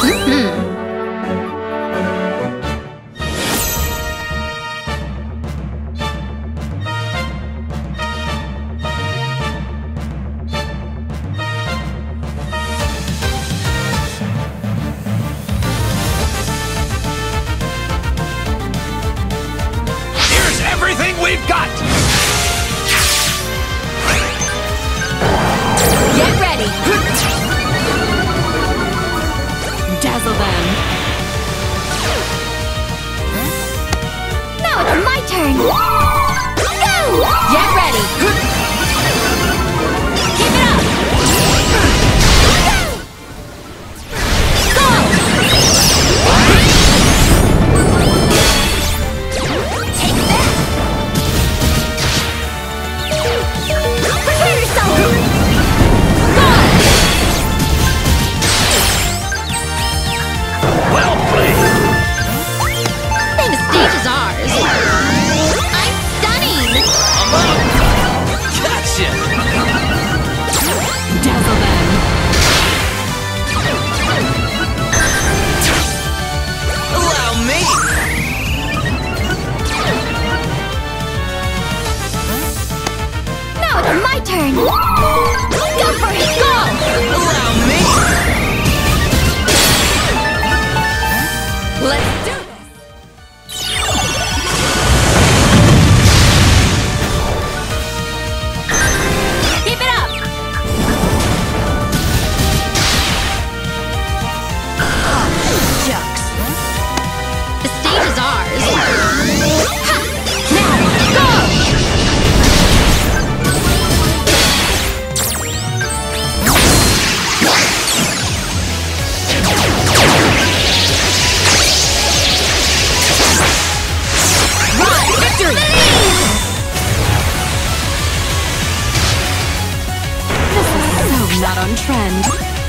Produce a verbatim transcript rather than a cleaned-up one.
Here's everything we've got! Get ready! Dazzle them! Now it's my turn! Go! Get ready! Keep it up! Go! Take that! Prepare yourself! Well played! The stage is ours! I'm stunning! I'm up! Gotcha! Dazzle them! Allow me! Now it's my turn! Go for it! Go! Allow me! Let's do this! Keep it up! Oh, shucks. The stage is ours. Ha! Now, go! Run! Victory! This is so not on trend.